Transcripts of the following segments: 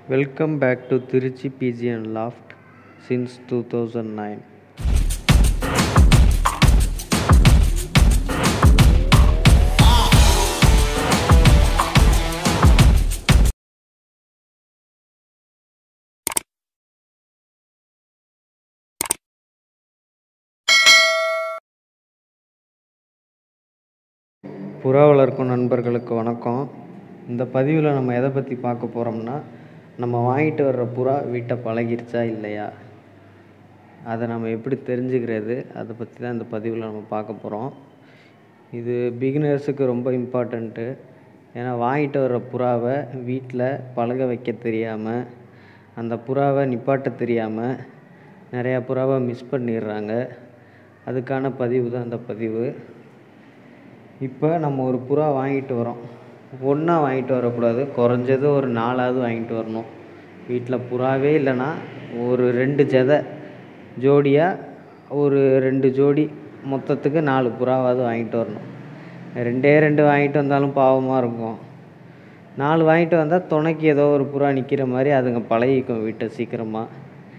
Welcome back to Trichy Pigeon Loft since 2009. புறா வளர்க்கும் நண்பர்களுக்கு வணக்கம். இந்த பதிவில் நம்ம எதை பற்றி பார்க்க போகிறோம்னா, நம்ம வாங்கிட்டு வர்ற புறா வீட்டை பழகிருச்சா இல்லையா, அதை நம்ம எப்படி தெரிஞ்சுக்கிறது, அதை பற்றி தான் இந்த பதிவில் நம்ம பார்க்க போகிறோம். இது பிகினர்ஸுக்கு ரொம்ப இம்பார்ட்டண்ட்டு. ஏன்னா வாங்கிட்டு வர்ற புறாவை வீட்டில் பழக வைக்க தெரியாமல், அந்த புறாவை நிப்பாட்ட தெரியாமல் நிறையா புறாவை மிஸ் பண்ணிடுறாங்க. அதுக்கான பதிவு தான் இந்த பதிவு. இப்போ நம்ம ஒரு புறா வாங்கிட்டு வரோம். ஒன்றா வாங்கிட்டு வரக்கூடாது, குறைஞ்சது ஒரு 4ஆவது வாங்கிட்டு வரணும். வீட்டில் புறாவே இல்லைன்னா ஒரு 2 ஜதை ஜோடியாக ஒரு 2 ஜோடி மொத்தத்துக்கு 4 புறாவாவது வாங்கிட்டு வரணும். 2 வாங்கிட்டு வந்தாலும் பாவமாக இருக்கும். 4 வாங்கிட்டு வந்தால் துணைக்கு ஏதோ ஒரு புறா நிற்கிற மாதிரி அதுங்க பழகிக்கும் வீட்டை சீக்கிரமாக.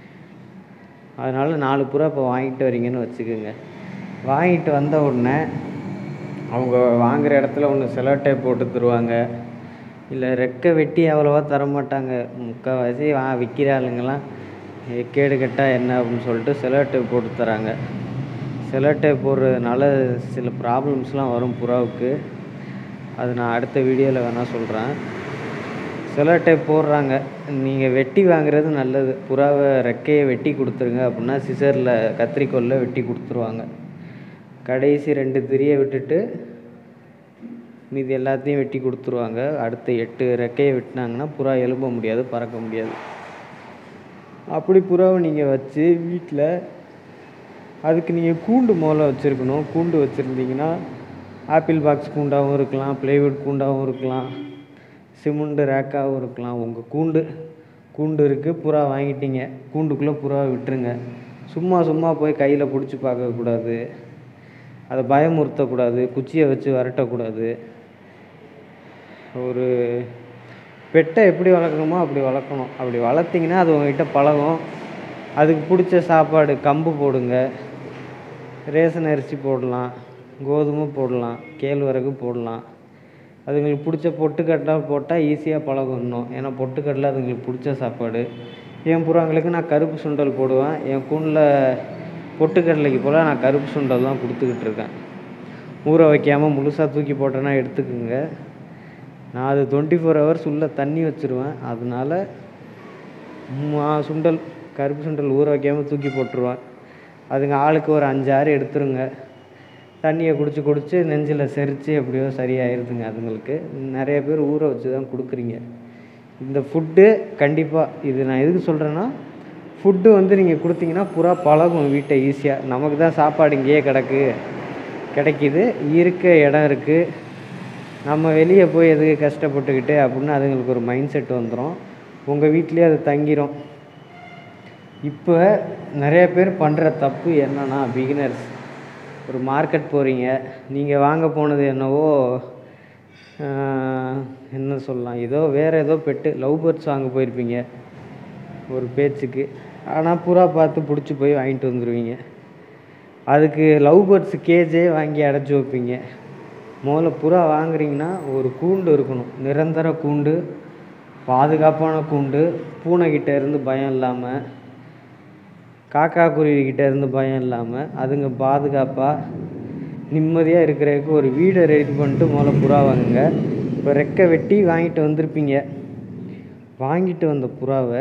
அதனால் 4 புறா இப்போ வாங்கிட்டு வரீங்கன்னு வச்சுக்கோங்க. வாங்கிட்டு வந்த உடனே அவங்க வாங்குகிற இடத்துல ஒன்று செலோ டேப் போட்டு தருவாங்க, இல்லை ரெக்கை வெட்டி அவ்வளோவா தரமாட்டாங்க. முக்கால்வாசி விற்கிற ஆளுங்கெல்லாம் கேடு கெட்டால் என்ன அப்படின்னு சொல்லிட்டு செலோ டேப் போட்டு தராங்க. செலோ டேப் போடுறதுனால சில ப்ராப்ளம்ஸ்லாம் வரும் புறாவுக்கு. அது நான் அடுத்த வீடியோவில் வேணால் சொல்கிறேன். செலோ டேப் போடுறாங்க, நீங்கள் வெட்டி வாங்குறது நல்லது. புறாவை ரெக்கையை வெட்டி கொடுத்துருங்க அப்படின்னா சிசரில் கத்திரிக்கோலில் வெட்டி கொடுத்துருவாங்க. கடைசி 2 திரியை விட்டுட்டு மீதி எல்லாத்தையும் வெட்டி கொடுத்துருவாங்க. அடுத்த 8 ரெக்கையை வெட்டினாங்கன்னா புறா எழும்ப முடியாது, பறக்க முடியாது. அப்படி புறாவை நீங்கள் வச்சு வீட்டில் அதுக்கு நீங்கள் கூண்டு முதல்ல வச்சுருக்கணும். கூண்டு வச்சுருந்தீங்கன்னா ஆப்பிள் பாக்ஸ் கூண்டாகவும் இருக்கலாம், ப்ளைவுட் கூண்டாகவும் இருக்கலாம், சிமெண்ட் ரேக்காகவும் இருக்கலாம். உங்கள் கூண்டு இருக்குது, புறா வாங்கிட்டீங்க, கூண்டுக்குள்ளே புறாவை விட்டுருங்க. சும்மா போய் கையில் பிடிச்சி பார்க்கக்கூடாது, அதை பயமுறுத்தக்கூடாது, குச்சியை வச்சு விரட்டக்கூடாது. ஒரு பெட்டை எப்படி வளர்க்கணுமோ அப்படி வளர்க்கணும். அப்படி வளர்த்திங்கன்னா அது உங்கள்கிட்ட பழகும். அதுக்கு பிடிச்ச சாப்பாடு கம்பு போடுங்க, ரேஷன் அரிசி போடலாம், கோதுமை போடலாம், கேழ்வரகு போடலாம். அதுங்களுக்கு பிடிச்ச பொட்டுக்கடலை போட்டால் ஈஸியாக பழகும் இன்னும். ஏன்னா பொட்டுக்கடலை அதுங்களுக்கு பிடிச்ச சாப்பாடு. என் புறாங்களுக்கு நான் கருப்பு சுண்டல் போடுவேன். என் கூண்டில் பொட்டுக்கடலைக்கு போல் நான் கருப்பு சுண்டல் தான் கொடுத்துக்கிட்டு இருக்கேன். ஊற வைக்காமல் முழுசாக தூக்கி போட்டேன்னா எடுத்துக்குங்க. நான் அது 24 hours உள்ளே தண்ணி வச்சுருவேன். அதனால கருப்பு சுண்டல் ஊற வைக்காமல் தூக்கி போட்டுருவேன். அதுங்க ஆளுக்கு ஒரு 5-6 எடுத்துருங்க. தண்ணியை குடிச்சு நெஞ்சில் செரித்து எப்படியோ சரியாயிருதுங்க. அதுங்களுக்கு நிறைய பேர் ஊற வச்சு தான் கொடுக்குறீங்க. இந்த ஃபுட்டு கண்டிப்பாக, இது நான் எதுக்கு சொல்கிறேன்னா, ஃபுட்டு நீங்கள் கொடுத்தீங்கன்னா புறா பழகும் வீட்டை ஈஸியாக. நமக்கு தான் சாப்பாடு இங்கேயே கிடைக்கிது, இருக்க இடம் இருக்குது, நம்ம வெளியே போய் எதுக்கு கஷ்டப்பட்டுக்கிட்டு அப்படின்னு அதுங்களுக்கு ஒரு மைண்ட் செட் வந்துடும். உங்கள் வீட்லேயே அது தங்கிடும். இப்போ நிறைய பேர் பண்ணுற தப்பு என்னென்னா, பிகினர்ஸ் ஒரு மார்க்கெட் போகிறீங்க, நீங்கள் வாங்க போனது என்னவோ என்ன சொல்லலாம், வேறு ஏதோ பெட்டு லவ் பேர்ட்ஸ் வாங்க போயிருப்பீங்க ஒரு பேச்சுக்கு. ஆனால் புறா பார்த்து பிடிச்சி போய் வாங்கிட்டு வந்துடுவீங்க. அதுக்கு லவ் பேர்ட்ஸ் கேஜே வாங்கி அடைச்சி வைப்பீங்க. முதல்ல புறா வாங்குறீங்கன்னா ஒரு கூண்டு இருக்கணும், நிரந்தர கூண்டு, பாதுகாப்பான கூண்டு. பூனைக்கிட்ட இருந்து பயம் இல்லாமல், காக்கா குருவிக்கிட்ட இருந்து பயம் இல்லாமல், அதுங்க பாதுகாப்பாக நிம்மதியாக இருக்கிறதுக்கு ஒரு வீடை ரெடி பண்ணிட்டு முதல்ல புறா வாங்குங்க. இப்போ ரெக்கை வெட்டி வாங்கிட்டு வந்திருப்பீங்க. வாங்கிட்டு வந்த புறாவை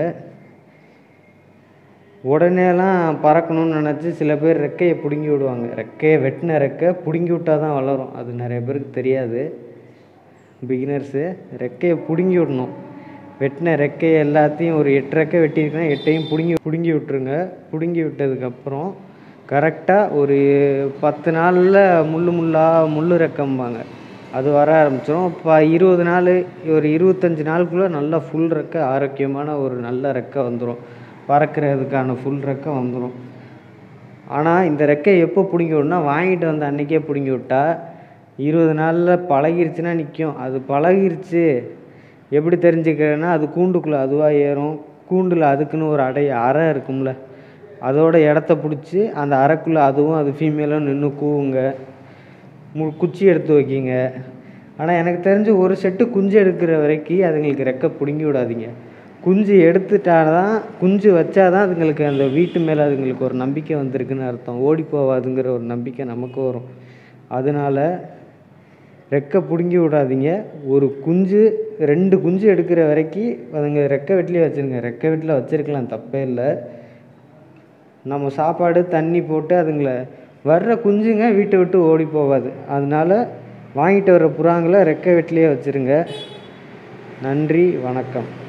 உடனேலாம் பறக்கணும்னு நினச்சி சில பேர் ரெக்கையை பிடுங்கி விடுவாங்க. வெட்டின ரெக்கை பிடுங்கி விட்டால் தான் வளரும். அது நிறைய பேருக்கு தெரியாது. பிகினர்ஸு ரெக்கையை பிடுங்கி விடணும். வெட்டின ரெக்கையை எல்லாத்தையும் ஒரு 8 ரெக்கை வெட்டியிருக்கேன்னா 8ஐயும் பிடுங்கி விட்டுருங்க. பிடுங்கி விட்டதுக்கப்புறம் கரெக்டாக ஒரு 10 நாளில் முள்ளு ரெக்கம்பாங்க, அது வர ஆரம்பிச்சிடும். இப்போ 20 நாள், ஒரு 25 நாளுக்குள்ளே நல்லா ஃபுல் ரெக்கை, ஆரோக்கியமான ஒரு நல்ல ரெக்கை வந்துடும். பறக்கிறதுக்கான ஃபுல் ரெக்கை வந்துடும். ஆனால் இந்த ரெக்கையை எப்போ பிடுங்கி விடணும்னா, வாங்கிட்டு வந்த அன்றைக்கே பிடுங்கி விட்டால் 20 நாளில் பழகிருச்சுன்னா நிற்கும். அது பழகிருச்சு, எப்படி தெரிஞ்சுக்கிறேன்னா, அது கூண்டுக்குள்ளே அதுவாக ஏறும். கூண்டில் அதுக்குன்னு ஒரு அறை இருக்கும்ல, அதோட இடத்த பிடிச்சி அந்த அறைக்குள்ளே அதுவும் அது ஃபீமேலும் நின்று கூவுங்க. குச்சி எடுத்து வைக்கிங்க. ஆனால் எனக்கு தெரிஞ்சு ஒரு செட்டு குஞ்சு எடுக்கிற வரைக்கும் அதுங்களுக்கு ரெக்கை பிடுங்கி விடாதீங்க. குஞ்சு எடுத்துட்டா தான், குஞ்சு வச்சா தான் அதுங்களுக்கு அந்த வீட்டு மேலே அதுங்களுக்கு ஒரு நம்பிக்கை வந்திருக்குன்னு அர்த்தம். ஓடி போகாதுங்கிற ஒரு நம்பிக்கை நமக்கு வரும். அதனால ரெக்கை பிடுங்கி விடாதீங்க. ஒரு குஞ்சு 2 குஞ்சு எடுக்கிற வரைக்கும் அதுங்க ரெக்கை வீட்டிலே வச்சுருங்க. ரெக்கை வீட்டில் வச்சுருக்கலாம், தப்பே இல்லை. நம்ம சாப்பாடு தண்ணி போட்டு அதுங்களை வர்ற குஞ்சுங்க வீட்டை விட்டு ஓடி போகாது. அதனால வாங்கிட்டு வர்ற புறாங்களை ரெக்கை வீட்டிலே வச்சுருங்க. நன்றி, வணக்கம்.